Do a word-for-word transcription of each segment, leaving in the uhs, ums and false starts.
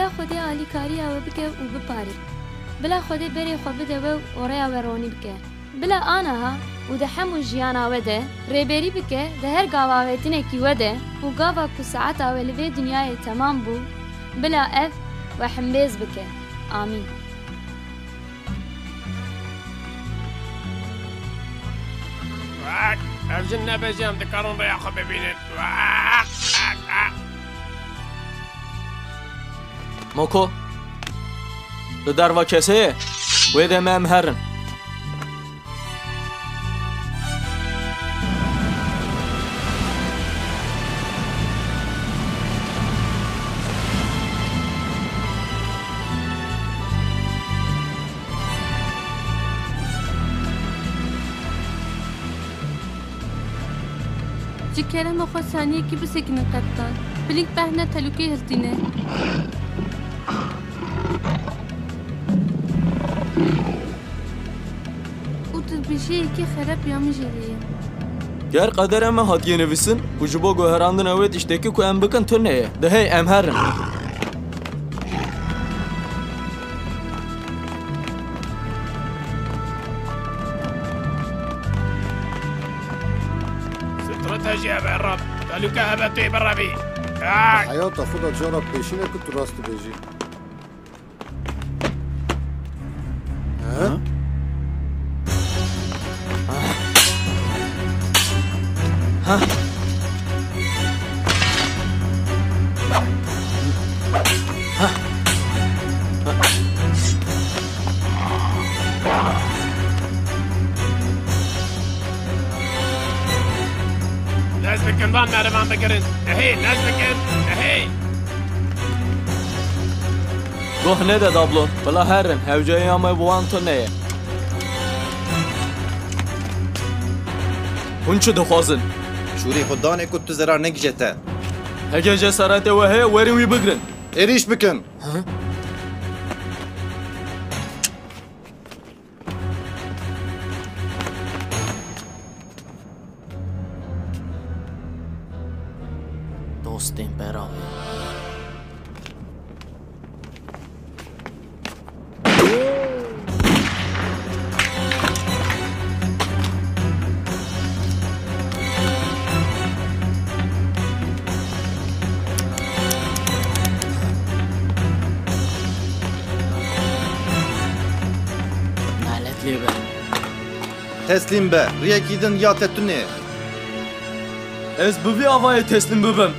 بلا خودی عالی کاری او بکه و بپاری بلا خودی بری خو بده و اوریا ورونی بکه بلا آنها و ده همو جیانا وده ریبری بکه ده هر گاواویتینه کی وده و گاوا کو ساعت اولوی دنیای تمام بو بلا اف و حمبیز بکه آمین افجن نبجم دکارون ریا خو ببینید موکو لدروا کسه ویده ممهرن جی کرم خو ثانیه کی بسکنن قبطان بلینک بهنه تلوکی هستینه او تبیشی کی خراب یا میجریه گر قدر اما هاتیه نویسن و جبا گوهراندن اوید اشتکی که ام بکن تو نیه ده هی ام هرن استراتيجية بالرب تلوكا هبتي بالربي حياة خدها تجرب بيشينك كنت راست بيجي ها؟ ها؟ لازم كنظام معرفان بقرن هي لازم كن هي گوه نده دابلون بلا هرن هوجایی همه بوان تو نیه هون چه دخوازن شوري خداني كنت زرار نجته هجا جسارت وهي ورين وي بقرن إيريش بكن ها؟ دوستين براوي تسلیم به ریاکیدن یا تتونه از بوی آوای تسلیم ببم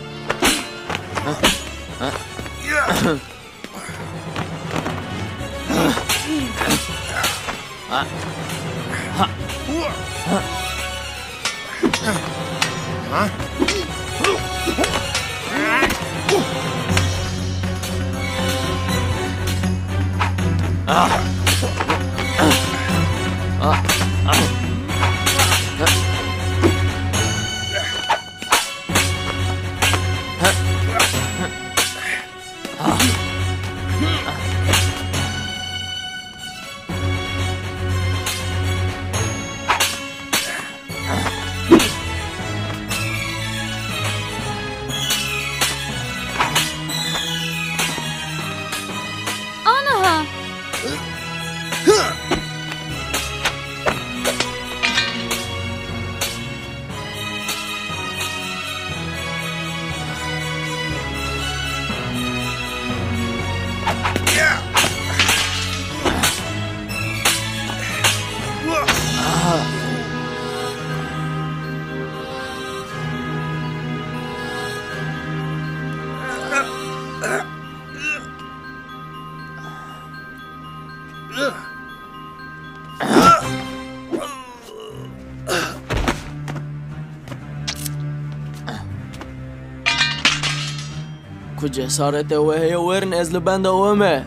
جسارت وهي ورن از لبند اومه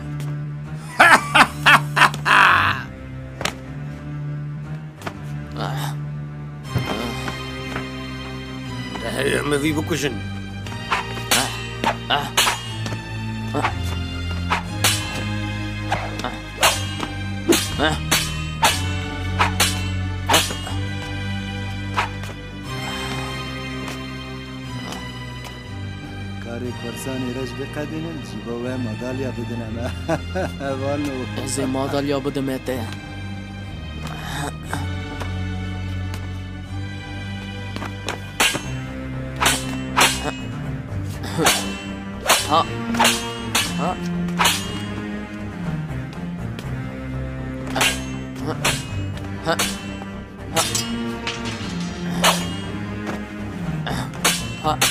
ده هي ما في بكوشن کاری کرسانی رج بقدنن جیبا و مدالیا بدنم وانو Ez ê madalya bidim te. Ha. Ha. Ha. Ha. Ha.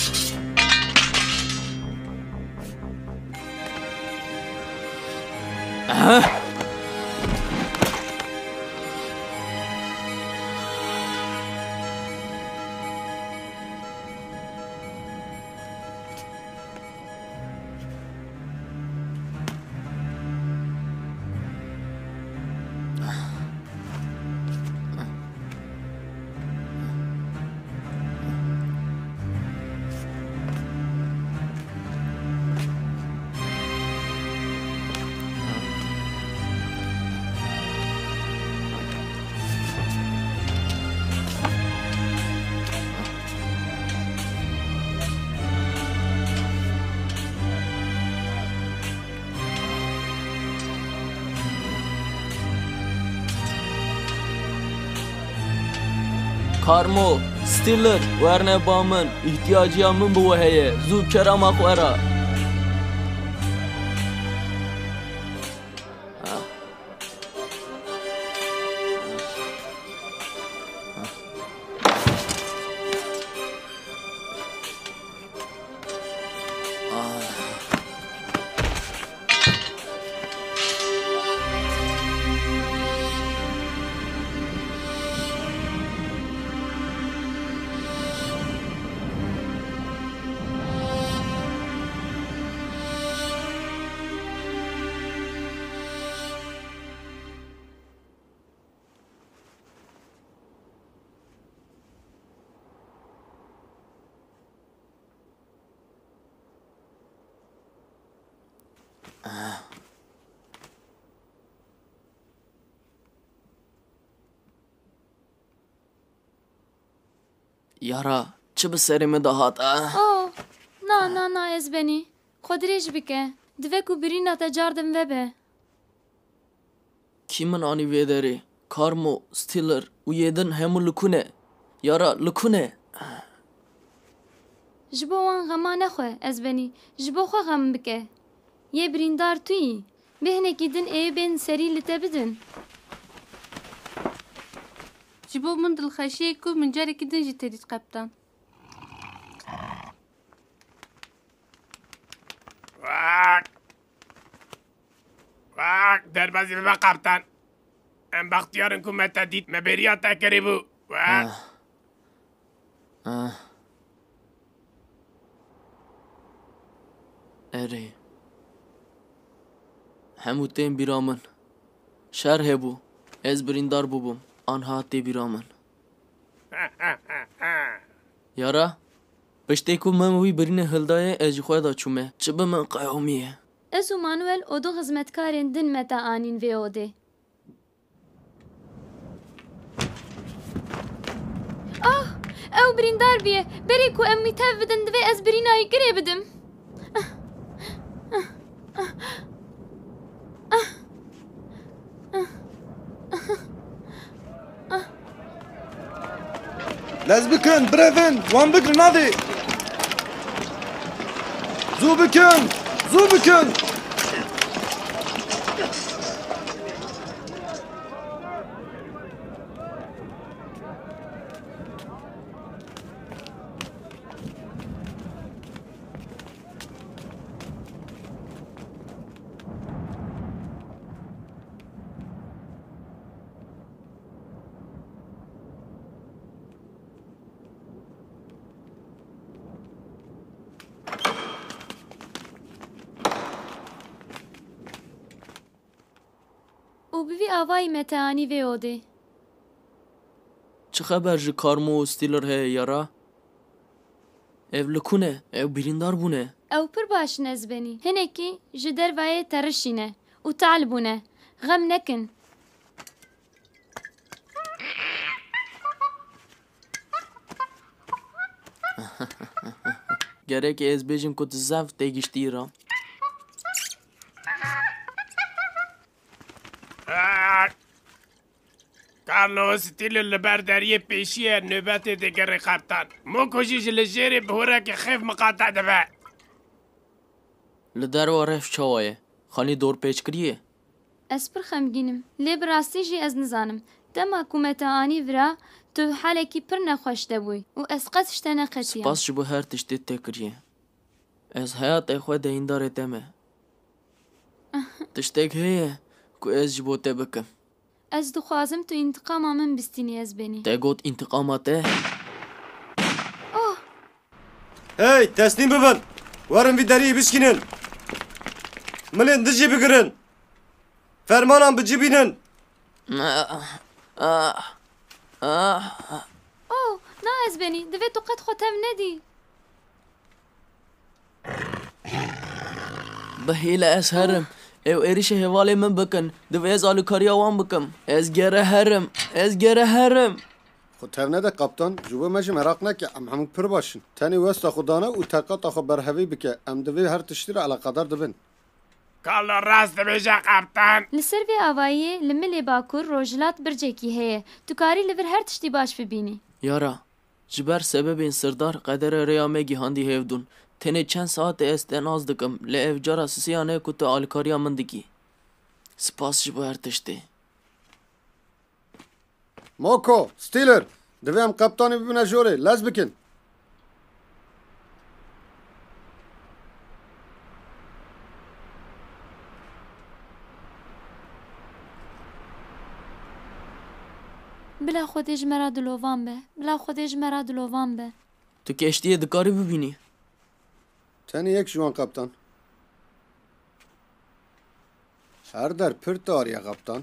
Ha. Karmo, Stiller, werne ba min, ihtiyaciya min bi we heye, zû kerama xwe ra. Yara, çi bi serê me dihat e? Oh, na na na ez benî. Xwe dirêj bike. Divê ku birîna te cardim vebe. Kî min anî vê derê? Karmo, Stiller û yê din hemû li ku ne? Yara, li ku ne? Ji bo wan xema nexwe ez benî. Ji bo xwe xem bike. Yê birîndar tu yî. Bê hinekî din ê bên serî li te bidin. Ji bo min dilxweşiyê ku min carekî din jî te dît qeptan. Vak! Vak! Derbezî bibe kaptan. Em baxtiyarin ku me te dît me bêriya te kirîbû. Vak! Ah. Erê. Hemû tên bîra min. Şer hebû. Ez birîndar bûbûm. Anha tê bîra min. Yara, piştê ku min wî birînê hildayê ez ji xwe da çûme. Çi bi min qewmiye? Ez û Manuel o du xizmetkarên din me te anîn vê odê. Ah! Ew birîndar bûye. Berê ku em wî tev bidin divê ez birînayê girê bidim. لez bikin, birevin, wan bikirin hadi. Zû bikin, zû bikin. û bi vî avayî me te anî vê odê. Çi xeber ji Karmo û Stiller heye yara? Ev li ku ne? Ew birîndar bûne. Ew pir baş in ez benî. Hinekî ji dervayê te rişîne û tal bûne. Xem nekin. Gerek ez bêjim ku tu zev tê giştî ra. Carlos stîl li ber deriyê pêşiye nöbetê digerê qeptan. Moko jî ji li jêrê bi horekê xêv miqate dibe. Li derwa rev çawa ye? Xanî dor pêç kiriye? Ez pir xemgînim. Lê bi rastî jî ez nizanim. Dema ku me te anî vira, tu helekî pir nexweş debûyî û ez qet ji te neqetiyam. Spas ji bo her tiştê tê kiriye. Ez heyatê xwe deyîndarê te me. Tiştek heye ku ez ji bo te bikim. Ez dixwazim tu întiqama min bistînî ez benî. Te got întiqama te? Hey, teslim bibin. Warın bir deriyê bişkînin. Milên dijî bigirin. Fermanan bicibînin. Oh, na ez benî. Divê tu qet xwe tev nedî. Bi hêle ez herim. Ew êrişê hevalê min bikin. Divê ez alîkariya wan bikim. Ez gere herim. Ez gere herim. Xwe tev nede kaptan, ji bo me jî merak neke em hemû pir başin. Tenê westa xwe dane û terqeta xwe berhevî bike. Em divê her tiştî re eleqedar dibin. Carlos rast dibêje qeptan. Li ser vê avayî li Milê Bakur rojhilat bircekî heye. Tu karî li vir her tiştî baş bibînî. Yara, ji ber sebebên sirdar qedera rêya me gîhandî hevdûn. Tenê çend saetê ez te naz dikim. Lê ev cara sisiyan e ku tu alîkariya min dikî. Spas ji bo her tiştê. Moko, Steeler, divê em qeptanê bibine jorê, lez bikin. Bila Xwedê ji me re dilovan be. Bila Xwedê ji me re dilovan be. Tu keştiyê dikarî bibînî. Tenê yek ji wan kaptan. Her der pir tariye kaptan.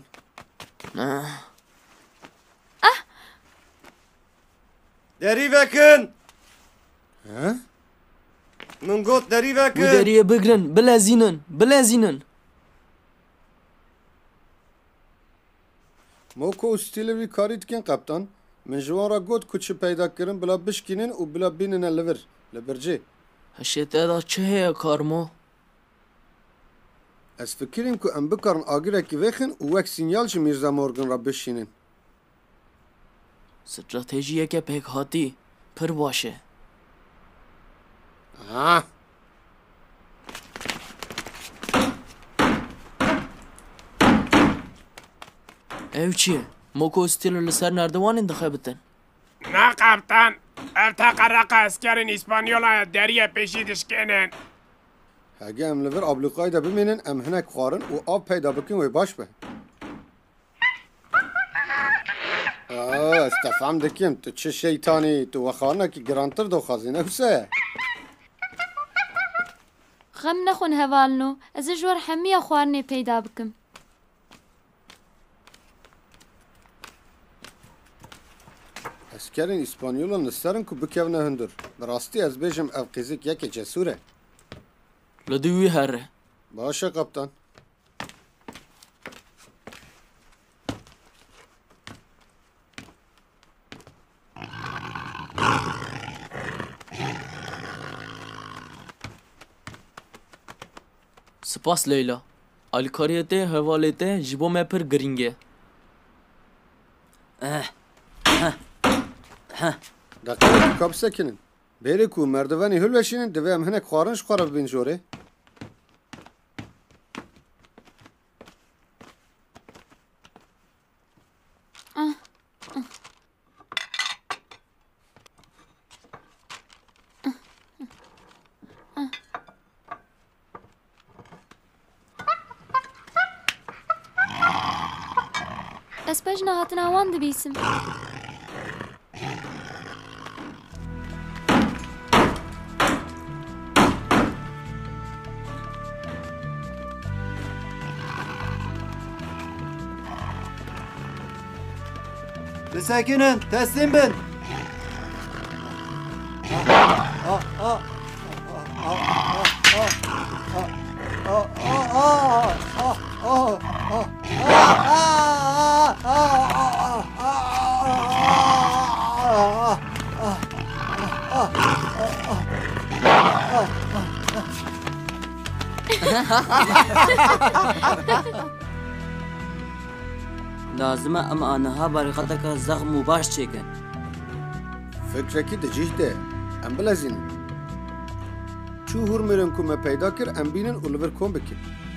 Derî vekin. He? Min got derî Bu vekin. deriyê bigirin, bilezînin, bilezînin. Moko û Steeler wî karî dikin kaptan. Min ji wan re got ku çi peyda kirin bila bişkînin û bila bînine li vir. Li bircê. Heşê te da çi heye karmo? Ez fikirîm ku em bikarin agirekî vexin û wek sinyal ji Mirza Morgan re bişînin. Stratejiyeke pek hatî, pir baş e. Ha. Ev çi ye? Moko Steeler li ser nerdiwanên dixebitin. Na qeptan. Ev teqereqa eskerên İspanyolaya deriyê pêşî dişkênin. Hege em li vir ablûqayê de bimînin em hinek xwarin û av peyda bikin wê baş be. Aa, ez te fehm dikim tu çi şeytanî tu wexwarinekî girantir doxwazî ne wisa? Xem nexwin hevalino. Ez ê ji wer hemiya xwarinê peyda bikim. Eskerên İspanyolan li serin ku bikevne hundir. Bi rastî ez bêjim ev qîzik yekê cesûr e. Li dî wî here. Baş e kaptan. Spas Leyla. Alîkariya te hevalê te ji bo me pir giring e. Deqerekî ka bisekinin. Bêrê ku merdivenê hilweşînin divê em hinek xwarin ji xwe re bibîn jorê. Ez pejna hatina wan dibîsim. Bisekinin, teslim bin. لازمه ام آنها بریقتا که زخم و باش چکن. فکرکی دجیه ده ام بلزین چو هور میرن که ما پیدا کر ام بینن و لور کن بکن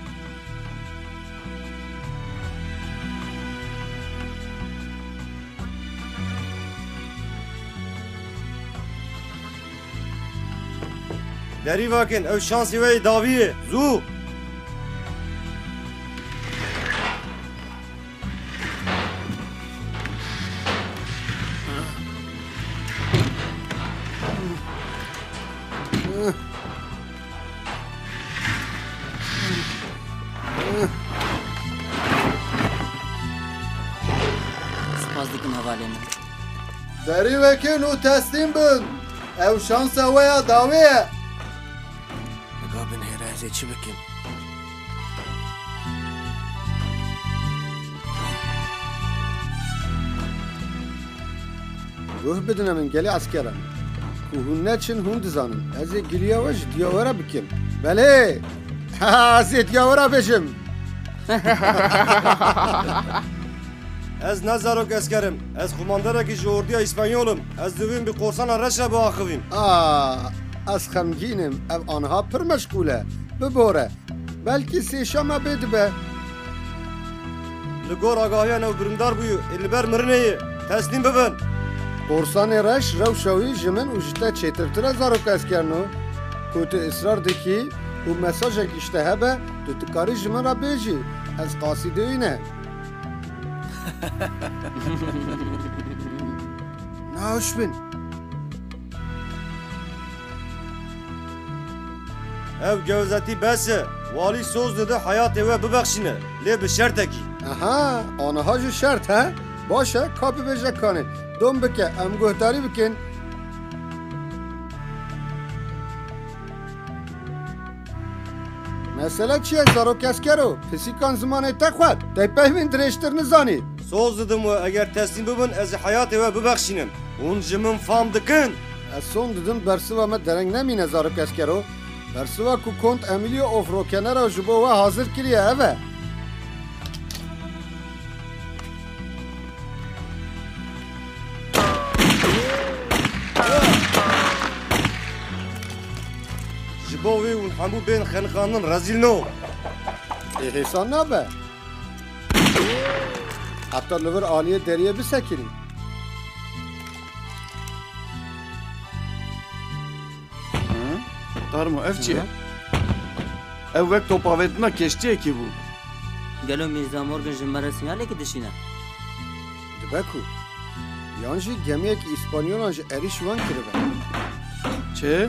دری واکن او شانسی وی داویه زو سپاس دیکن حواله من. دری وکن و تسلیم بن او شانس ویا داویه نگاه هره ازی چی بکن؟ روح بدون من گلی عسکرم که هون نچن هون دزانن ازی گلیه وش دیاورا بکن بله ازی دیاورا بشم از نزارok اسکرم از خماندرکی جوردیا اسپانیولم از دویم بی قرصان رشا با آخویم آه از خمگینم او آنها پر مشغوله ببوره بلکه سیشاما بید به لگور آگاهیان او برندار بویو البر مرنه تسلیم ببن قرصان رش رو شوی جمن و جتا چیترتر زاروک اسکرنو کوت اصرار دکی و مساج اشته هبه تو تکاری جمن را بیجی از قاصده اینه ناوش بین او جوزتی بسه والی سوز داده حیات او ببخشینه لی به شرطکی آها آنها جو شرط ها باشه کاپی بجه کنه دوم بکه ام گهداری بکن مثلا چیه زاروک اسکرو پسی کان زمانه تخواد دی پهمین درشتر نزانی سوز دادم و اگر تسلیم ببن از حیات او ببخشینم اون جمن فام دکن از سون دادن برسوا ما درنگ نمینه زاروک اسکرو برسوا کو کنت امیلیو افروکنه را جبو و حاضر کریه اوه جبوی اون همو بین خنقانن رزیل نو ای حسان نبه حتی لور آلیه دریه بسکنی دارمو اف چیه؟ او وقت توپاویتنا کشتیه کی بود؟ گلو میرزا مورگن جمعه سیاله که دشینه. دبکو یانجی گمیه که اسپانیول آنجا اریش وان کرده چه؟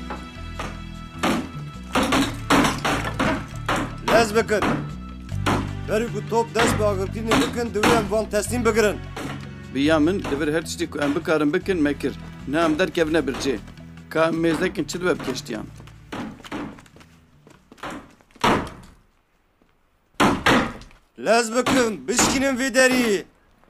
لز بکن بری که توپ دست به آگرکینی بکن دویم وان تسلیم بگرن بیا من لبر هر چیزی که ام بکارم بکن مکر نه ام در کفنه برچه که ام میزدکن چه دوب کشتیم لز بکن بشکنم وی داری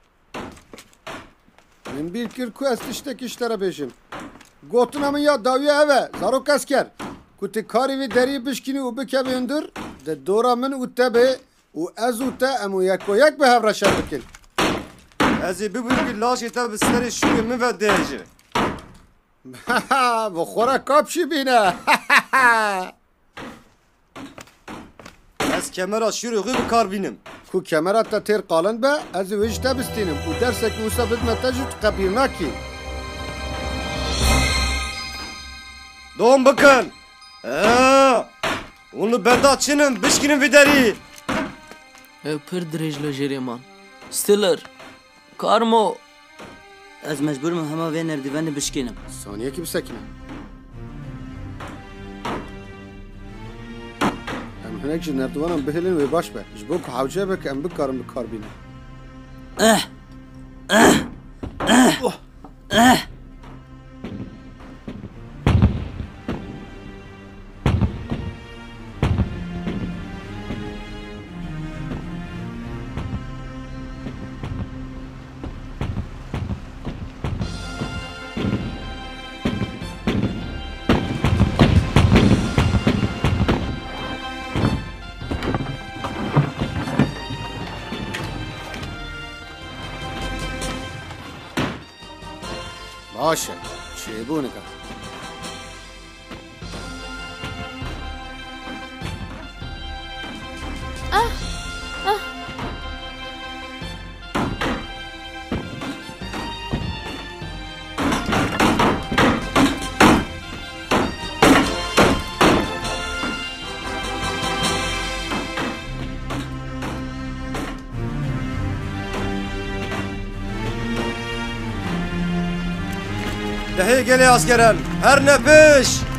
من bir kir ku ez tiştek işlere beşim. Gotun amın ya daviye eve, zarok asker. Ku te kari ve deri bişkini u bike bendur, de dora min u tebe u ez u te emu yeko yek be hevra şerbikin. ازی ببینی که لاش تا به سر شوی من و دیجه Bu xora kapşi bine. از کمرا شروع غیب کار بینم Ku kemerat da ter qalın be, ez vejte bistinim. U dersek usa bitmete jut qabir naki. Doğum bakın Aa, onu berda çinin bişkinin vidari Ev pir dirêj li jêrê man. Stiller, karmo. Ez mecburum hema ve nerdiveni bişkinim. Saniye ki bisekine. Em hinek ji nerdivanan bihilin ve baş be. Ji bo ku hawce be ki em bikarim bi kar bînin. Eh! Eh! Eh! Eh! باشه چیبونه که دهی گلی اسکران هر نپش